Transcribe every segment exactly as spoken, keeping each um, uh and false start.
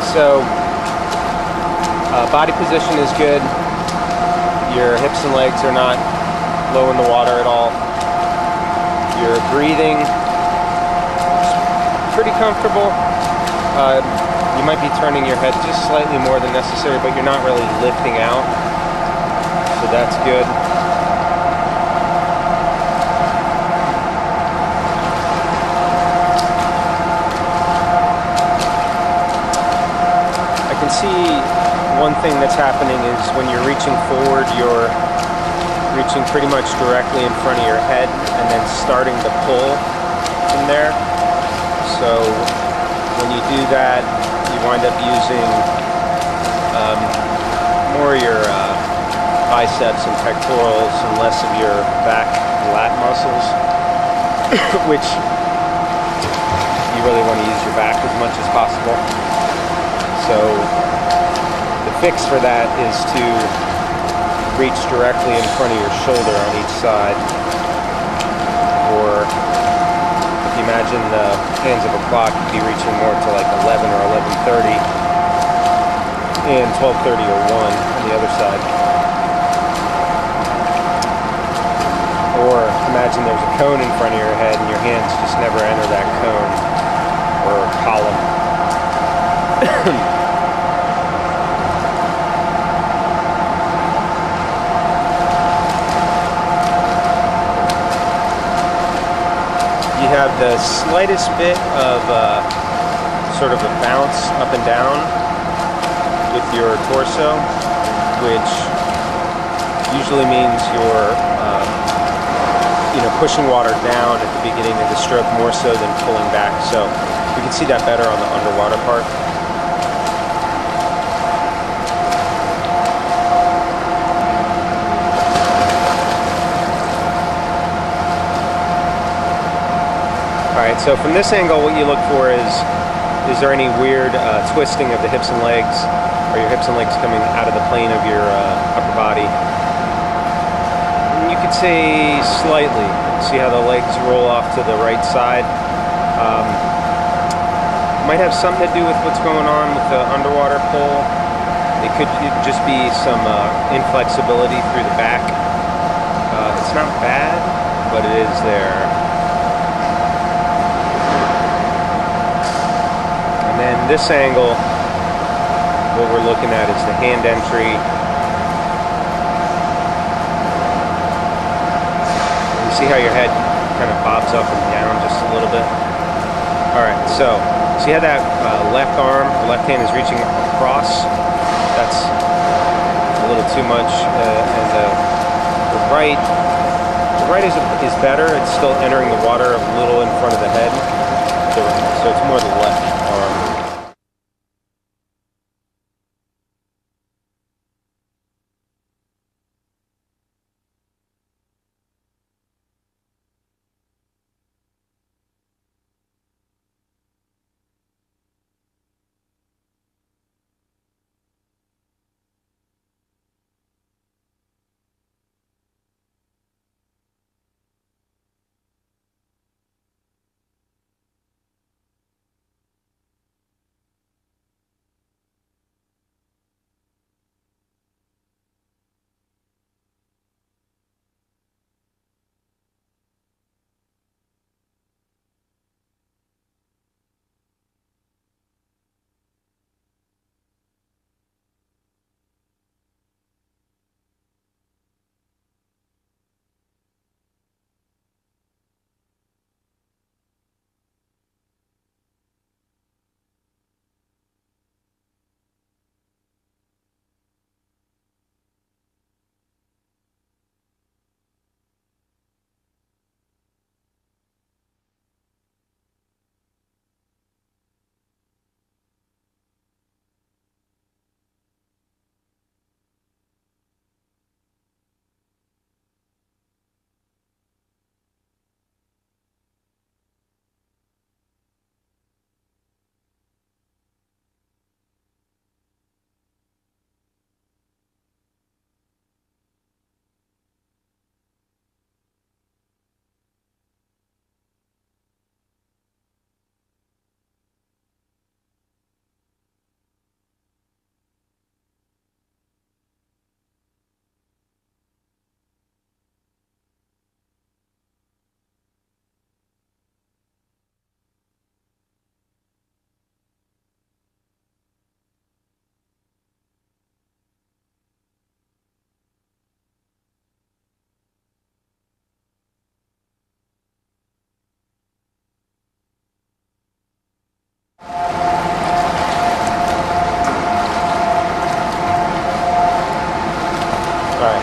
so uh, body position is good. Your hips and legs are not low in the water at all. Your breathing is pretty comfortable. Uh, you might be turning your head just slightly more than necessary, but you're not really lifting out, so that's good. See, one thing that's happening is when you're reaching forward, you're reaching pretty much directly in front of your head and then starting to pull from there. So when you do that, you wind up using um, more of your uh, biceps and pectorals and less of your back and lat muscles, which you really want to use your back as much as possible. So the fix for that is to reach directly in front of your shoulder on each side. Or if you imagine the hands of a clock, you'd be reaching more to like eleven or eleven thirty and twelve thirty or one on the other side. Or imagine there's a cone in front of your head and your hands just never enter that cone or column. You have the slightest bit of uh, sort of a bounce up and down with your torso, which usually means you're uh, you know, pushing water down at the beginning of the stroke more so than pulling back. So you can see that better on the underwater part. Alright, so from this angle what you look for is, is there any weird uh, twisting of the hips and legs? Are your hips and legs coming out of the plane of your uh, upper body? And you could say slightly. See how the legs roll off to the right side? Um, might have something to do with what's going on with the underwater pull. It could just be some uh, inflexibility through the back. Uh, it's not bad, but it is there. And this angle, what we're looking at is the hand entry. You see how your head kind of bobs up and down just a little bit? Alright, so see how that uh, left arm, or left hand is reaching across? That's a little too much. Uh, and the, the right, the right is, is better. It's still entering the water a little in front of the head. So it's more the left arm.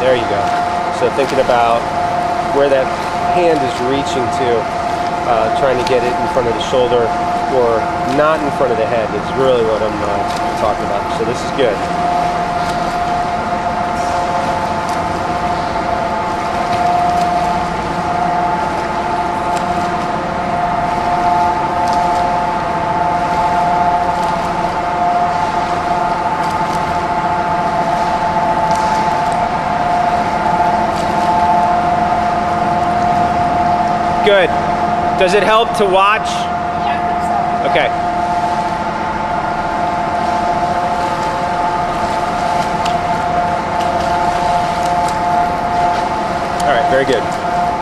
There you go. So thinking about where that hand is reaching to, uh, trying to get it in front of the shoulder or not in front of the head is really what I'm uh, talking about. So this is good. Good. Does it help to watch? Yeah, I think so. Okay. All right, very good.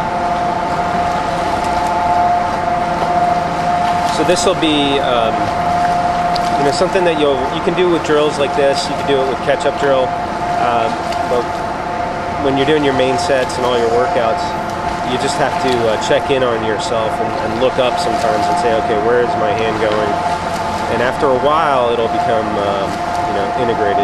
So this will be, um, you know, something that you'll you can do with drills like this. You can do it with catch-up drill. Um, but when you're doing your main sets and all your workouts, you just have to uh, check in on yourself and, and look up sometimes and say, okay, where is my hand going? And after a while, it'll become, um, you know, integrated.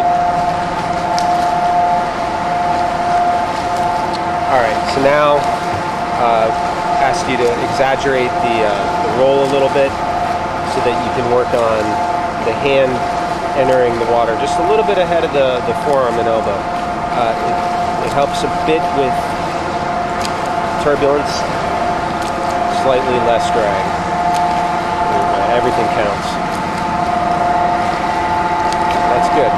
All right, so now uh, ask you to exaggerate the, uh, the roll a little bit so that you can work on the hand entering the water just a little bit ahead of the, the forearm and elbow. Uh, it, it helps a bit with turbulence, slightly less drag. Uh, everything counts. That's good.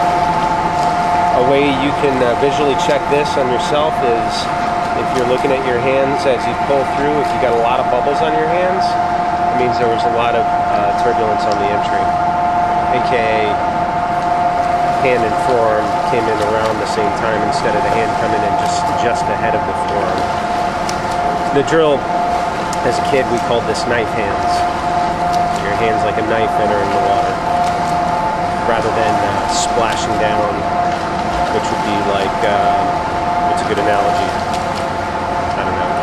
A way you can uh, visually check this on yourself is if you're looking at your hands as you pull through, if you got a lot of bubbles on your hands, it means there was a lot of uh, turbulence on the entry, aka hand and forearm came in around the same time instead of the hand coming in just, just ahead of the forearm. The drill, as a kid, we called this knife hands. Your hand's like a knife entering the water, rather than uh, splashing down, which would be like, uh, what's a good analogy? I don't know.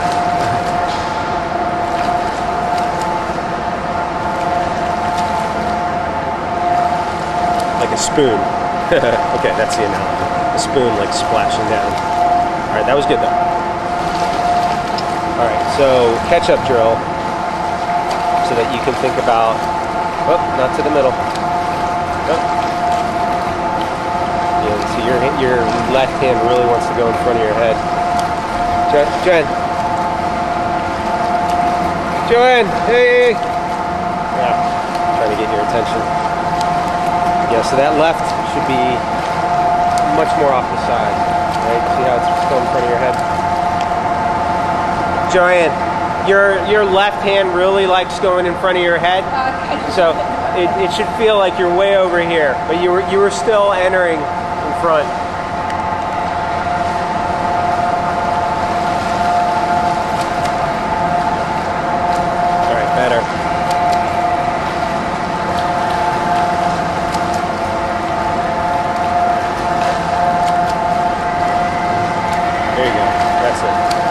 Like a spoon. Okay, that's the analogy. A spoon like splashing down. All right, that was good though. Alright, so catch-up drill so that you can think about, oh, not to the middle. Oh. Yeah, so your, your left hand really wants to go in front of your head. Jo Joanne. Joanne, hey! Yeah, trying to get your attention. Yeah, so that left should be much more off the side, right? See how it's going in front of your head? Joanne, your your left hand really likes going in front of your head, Okay. so it, it should feel like you're way over here, but you were you were still entering in front. All right, better. There you go. That's it.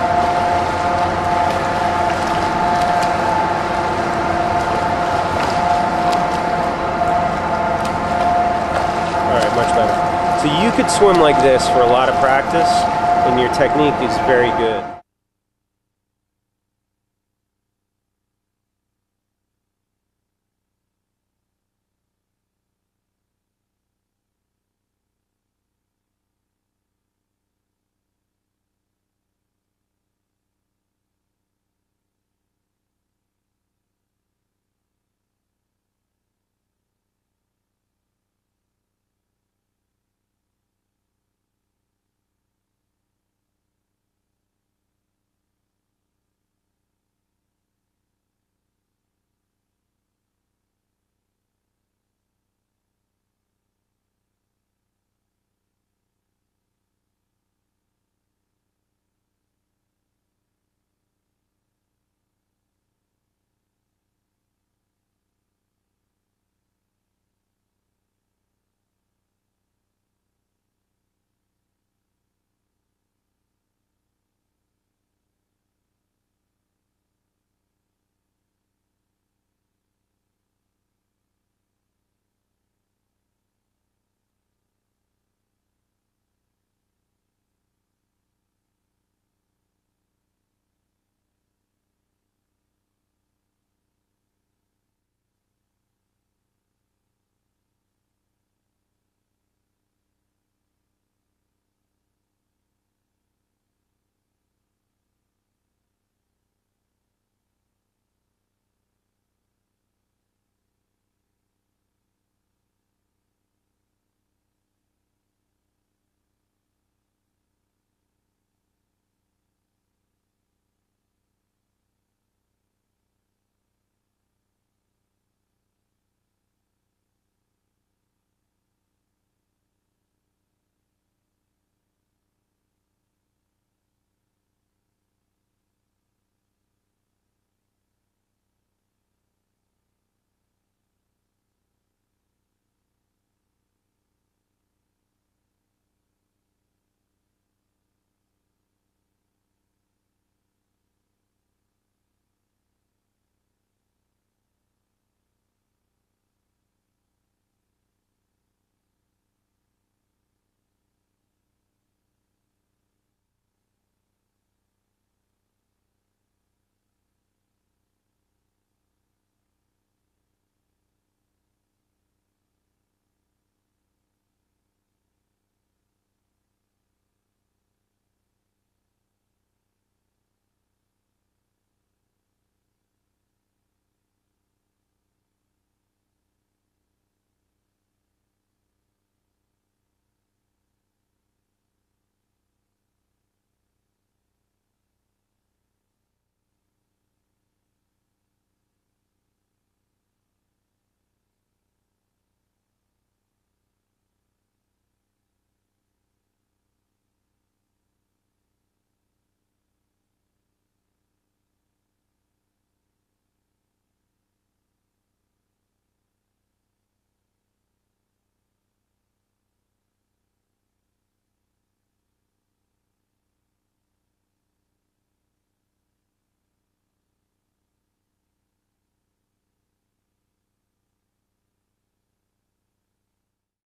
Much better. So you could swim like this for a lot of practice, and your technique is very good.